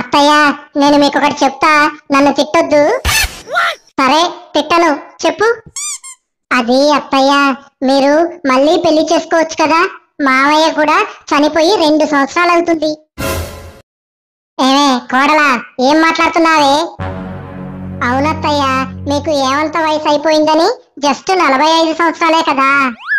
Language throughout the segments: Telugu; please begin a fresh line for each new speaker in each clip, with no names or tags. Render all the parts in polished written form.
అత్తయ్య నేను మీకు ఒకటి చెప్తా, నన్ను తిట్టొద్దు. సరే తిట్టను, చెప్పు. అది అత్తయ్య, మీరు మళ్ళీ పెళ్లి చేసుకోవచ్చు కదా. మావయ్య కూడా చనిపోయి 2 సంవత్సరాలు అవుతుంది. ఏమే కోడలా, ఏం మాట్లాడుతున్నావే? అవునత్తయ్య, మీకు ఏమంత వయసు అయిపోయిందని జస్ట్ 45 సంవత్సరాలే కదా.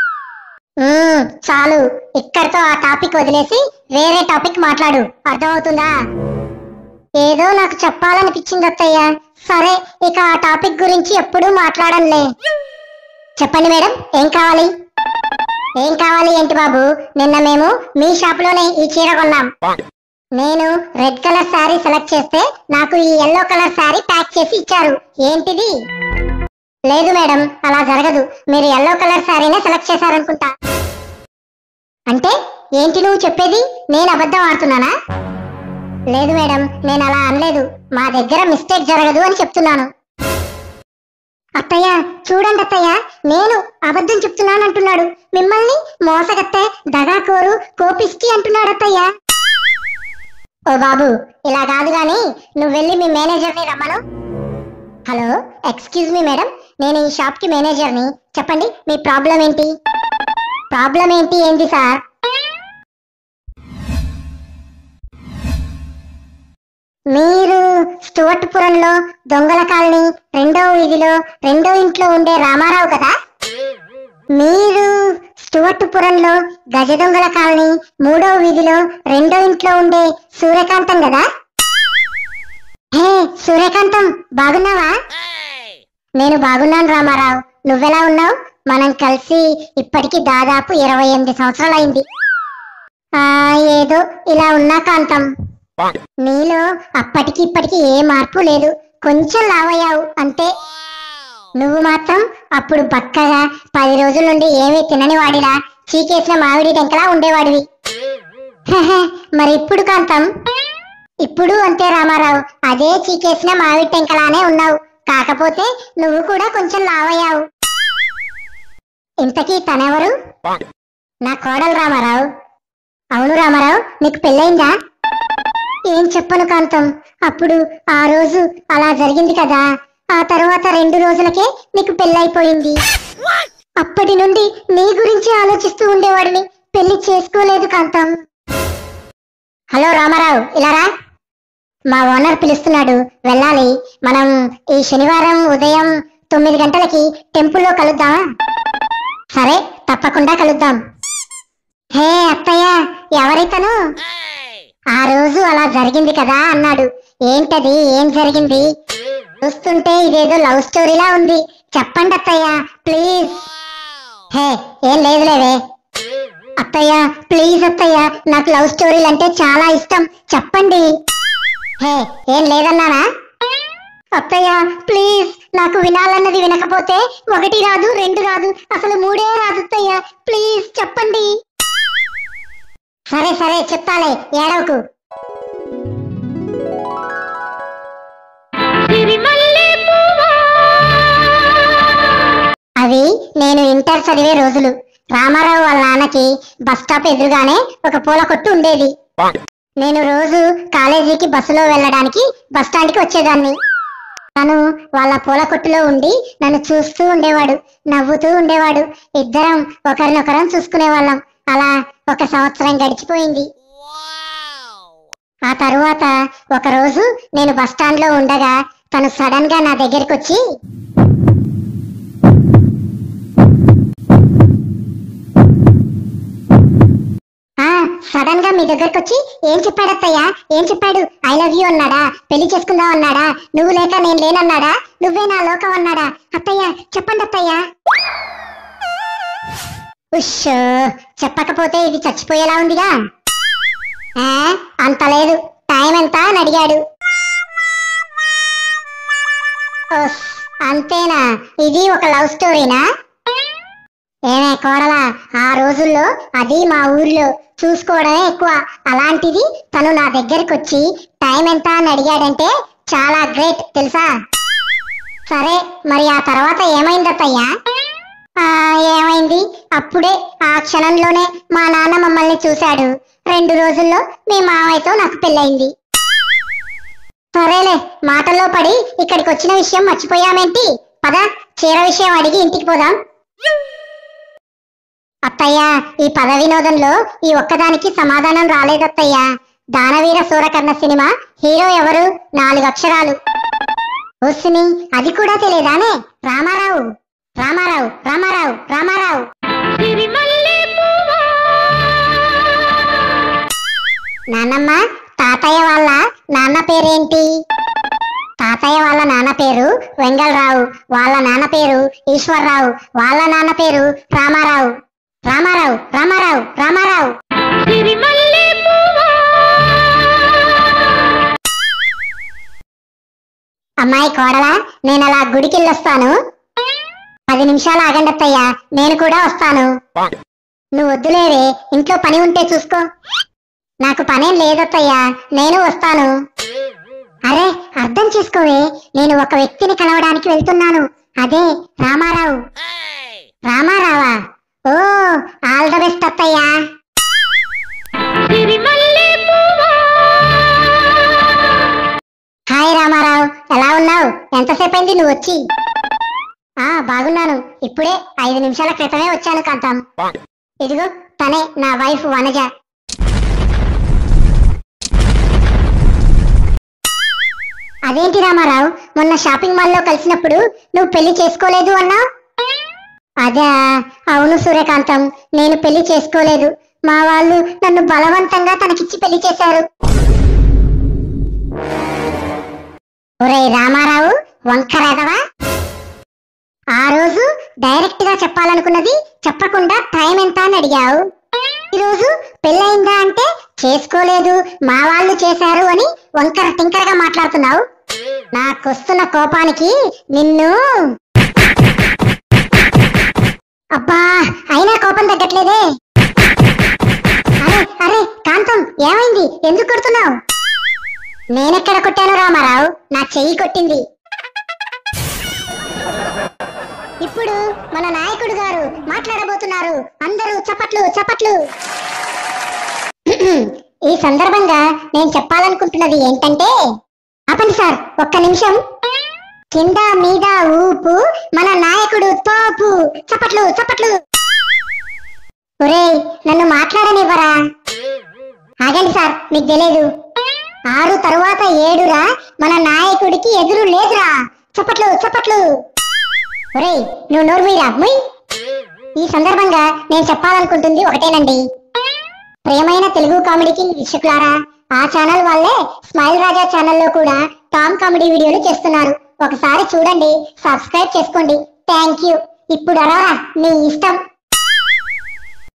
చాలు, ఇక్కడితో ఆ టాపిక్ వదిలేసి వేరే టాపిక్ మాట్లాడు, అర్థమవుతుందా? ఏదో నాకు చెప్పాలనిపించింది అత్తయ్య. సరే, ఇక ఆ టాపిక్ గురించి ఎప్పుడూ మాట్లాడంలే. చెప్పండి మేడం, ఏం కావాలి? ఏం కావాలి ఏంటి బాబు? నిన్న మేము మీ షాప్ లోనే ఈ చీర కొన్నాం. నేను రెడ్ కలర్ శారీ సెలెక్ట్ చేస్తే నాకు ఈ యెల్లో కలర్ శారీ ప్యాక్ చేసి ఇచ్చారు. ఏంటిది? లేదు మేడం, అలా జరగదు. మీరు యెల్లో కలర్ శారీనే సెలెక్ట్ చేశారనుకుంటా. అంటే ఏంటి నువ్వు చెప్పేది? నేను అబద్ధం ఆడుతున్నానా? లేదు మేడం, నేను అలా అనలేదు. మా దగ్గర మిస్టేక్ జరగదు అని చెప్తున్నాను. అత్తయ్య చూడండి అత్తయ్య, నేను అబద్ధం చెప్తున్నాను అంటున్నాడు. మిమ్మల్ని మోసగత్తే, దగాకోరు, కోపిష్టి అంటున్నాడు అత్తయ్య. ఓ బాబు, ఇలా కాదు గాని నువ్వు వెళ్ళి మీ మేనేజర్ని రమ్మను. హలో, ఎక్స్క్యూజ్ మీ మేడం, నేను ఈ షాప్ కి మేనేజర్ని. చెప్పండి, మీ ప్రాబ్లం ఏంటి? ప్రాబ్లం ఏంటి ఏంటి సార్? మీరు స్టువర్ట్పురంలో దొంగల కాలనీ 2వ వీధిలో 2వ ఇంట్లో ఉండే రామారావు కదా. మీరు స్టువర్ట్పురంలో గజ దొంగల కాలనీ 3వ వీధిలో 2వ ఇంట్లో ఉండే సూర్యకాంతం కదా. హే సూర్యకాంతం, బాగున్నావా? నేను బాగున్నాను రామారావు, నువ్వెలా ఉన్నావు? మనం కలిసి ఇప్పటికి దాదాపు 28 సంవత్సరాలైంది. ఏదో ఇలా ఉన్నా కాంతం. నీలో అప్పటికి ఇప్పటికి ఏ మార్పు లేదు, కొంచెం లావయ్యావు అంతే. నువ్వు మాత్రం అప్పుడు బక్కగా 10 రోజుల నుండి ఏమీ తినని వాడిలా చీకేసిన మామిడి టెంకలా ఉండేవాడివి. మరి ఇప్పుడు కాంతం? ఇప్పుడు అంతే రామారావు, అదే చీకేసిన మామిడి టెంకలానే ఉన్నావు. కాకపోతే నువ్వు కూడా కొంచెం లావయ్యావు. ఇంతకీ తనెవరు? నా కోడలు రామారావు. అవును రామారావు, నీకు పెళ్ళయిందా? ఏం చెప్పను కాంతం, అప్పుడు ఆ రోజు అలా జరిగింది కదా. ఆ తర్వాత 2 రోజులకే నీకు పెళ్ళైపోయింది. అప్పటి నుండి నీ గురించి ఆలోచిస్తూ ఉండేవాడిని, పెళ్లి చేసుకోలేదు కాంతం. హలో రామారావు, ఇలా రా. మా ఓనర్ పిలుస్తున్నాడు, వెళ్ళాలి. మనం ఈ శనివారం ఉదయం 9 గంటలకి టెంపుల్లో కలుద్దామా? సరే, తప్పకుండా కలుద్దాం. హే అత్తయ్య, ఎవరైతను? ఆ రోజు అలా జరిగింది కదా అన్నాడు. ఏంటది? ఏం జరిగింది? చూస్తుంటే ఇదేదో లవ్ స్టోరీలా ఉంది. చెప్పండి అత్తయ్య ప్లీజ్. హే ఏం లేదులేవే. అత్తయ్య ప్లీజ్ అత్తయ్య, నాకు లవ్ స్టోరీలు అంటే చాలా ఇష్టం, చెప్పండి. హే ఏం లేదన్నానా? అత్తయ్య ప్లీజ్, నాకు వినాలన్నది వినకపోతే 1 రాదు 2 రాదు, అసలు 3 రాదు అత్తయ్య, ప్లీజ్ చెప్పండి. సరే సరే చెప్తాలే, ఏడవకు. అవి నేను ఇంటర్ చదివే రోజులు. రామారావు వాళ్ళ నాన్నకి బస్ స్టాప్ ఎదురుగానే ఒక పూల కొట్టు ఉండేది. నేను రోజు కాలేజీకి బస్సులో వెళ్ళడానికి బస్ స్టాండ్కి వచ్చేదాన్ని. తను వాళ్ళ పూల కొట్టులో ఉండి నన్ను చూస్తూ ఉండేవాడు, నవ్వుతూ ఉండేవాడు. ఇద్దరం ఒకరినొకరం చూసుకునేవాళ్ళం. అలా 1 సంవత్సరం గడిచిపోయింది. ఆ తరువాత ఒకరోజు నేను బస్ స్టాండ్ లో ఉండగా తను సడన్ గా నా దగ్గరికి వచ్చి, సడన్ గా మీ దగ్గరకు వచ్చి ఏం చెప్పాడు అత్తయ్య? ఏం చెప్పాడు? ఐ లవ్ యూ అన్నాడా? పెళ్లి చేసుకుందాం అన్నాడా? నువ్వు లేక నేను లేనన్నాడా? నువ్వే నా లోకం అన్నాడా? అత్తయ్య చెప్పండి అత్తయ్య. ఉష్, చెప్పకపోతే ఇది చచ్చిపోయేలా ఉందిగా. అంత లేదు, టైం ఎంత అని అడిగాడు. అంతేనా? ఇది ఒక లవ్ స్టోరీనా? ఏమే కోడలా, ఆ రోజుల్లో అది మా ఊర్లో చూసుకోవడమే ఎక్కువ. అలాంటిది తను నా దగ్గరికి వచ్చి టైం ఎంత అని అడిగాడంటే చాలా గ్రేట్ తెలుసా. సరే మరి ఆ తర్వాత ఏమైందత్తయ్యా? ఏమైంది? అప్పుడే ఆ క్షణంలోనే మా నాన్న మమ్మల్ని చూశాడు. 2 రోజుల్లో మీ మావయ్యతో నాకు పెళ్ళయింది. సరేలే, మాటల్లో పడి ఇక్కడికి వచ్చిన విషయం మర్చిపోయామేంటి? పద, చీర విషయం అడిగి ఇంటికి పోదాం. అత్తయ్య, ఈ పద వినోదంలో ఈ ఒక్కదానికి సమాధానం రాలేదత్తయ్య. దానవీర సూరకర్ణ సినిమా హీరో ఎవరు? 4 అక్షరాలు. ఓసిని, అది కూడా తెలియదానే? రామారావు. రామారావు రామారావు రామారావు. నాన్నమ్మ, తాతయ్య వాళ్ళ నాన్న పేరేంటి? తాతయ్య వాళ్ళ నాన్న పేరు వెంగళరావు, వాళ్ళ నాన్న పేరు ఈశ్వర్రావు, వాళ్ళ నాన్న పేరు రామారావు. రామారావు రామారావు రామారావు. అమ్మాయి కోడలా, నేను అలా గుడికెళ్ళొస్తాను. 10 నిమిషాలు ఆగండి అత్తయ్య, నేను కూడా వస్తాను. నువ్వు వద్దులేవే, ఇంట్లో పని ఉంటే చూసుకో. నాకు పనేం లేదత్తయ్యా, నేను వస్తాను. అరే, అర్థం చేసుకోవే, నేను ఒక వ్యక్తిని కలవడానికి వెళ్తున్నాను. అదే రామారావు. రామారావా? ఓ, ఆల్ ద బెస్ట్ అత్తయ్యా. హాయ్ రామారావు, ఎలా ఉన్నావు? ఎంతసేపు అయింది నువ్వు వచ్చి? బాగున్నాను, ఇప్పుడే 5 నిమిషాల క్రితమే వచ్చాను కాంతం. ఇదిగో తనే నా వైఫ్ వనజ. అదేంటి రామారావు, మొన్న షాపింగ్ మాల్లో కలిసినప్పుడు నువ్వు పెళ్లి చేసుకోలేదు అన్నావు? అదా, అవును సూర్యకాంతం, నేను పెళ్లి చేసుకోలేదు. మా వాళ్ళు నన్ను బలవంతంగా తనకిచ్చి పెళ్లి చేశారు. ఒరేయ్ రామారావు, వంకరేదవా! ఆ రోజు డైరెక్ట్ గా చెప్పాలనుకున్నది చెప్పకుండా టైం ఎంత అని అడిగావు. ఈరోజు పెళ్ళయిందా అంటే చేసుకోలేదు, మా వాళ్ళు చేశారు అని వంకర టింకరగా మాట్లాడుతున్నావు. నాకొస్తున్న కోపానికి నిన్ను... అబ్బా, అయినా కోపం తగ్గట్లేదే. అరే అరే కాంతం, ఏమైంది? ఎందుకు కొడుతున్నావు? నేనెక్కడ కొట్టాను రామారావు? నా చెయ్యి కొట్టింది. ఇప్పుడు మన నాయకుడు గారు మాట్లాడబోతున్నారు. అందరూ చప్పట్లు చప్పట్లు. ఈ సందర్భంగా నేను చెప్పాలనుకుంటున్నది ఏంటంటే, ఆపండి సార్, ఒక్క నిమిషం. కింద మీద ఊపు, మన నాయకుడు తోపు. చప్పట్లు చప్పట్లు. ఒరేయ్, నన్ను మాట్లాడనివ్వరా? ఆగండి సార్, మీకు తెలియదు. 6 తరువాత 7రా, మన నాయకుడికి ఎదురు లేదురా. చప్పట్లు చప్పట్లు. ఒరేయ్, నువ్వు నోరు మీరా ముయ్. ఈ సందర్భంగా నేను చెప్పాలనుకుంటుంది ఒకటేనండి. ప్రియమైన తెలుగు కామెడీకి వీక్షకులారా, ఆ ఛానల్ వాళ్ళే స్మైల్ రాజా ఛానల్లో కూడా టామ్ కామెడీ వీడియోలు చేస్తున్నారు. ఒకసారి చూడండి, సబ్స్క్రైబ్ చేసుకోండి. Thank you. ఇప్పుడు అరవరా, మీ ఇష్టం.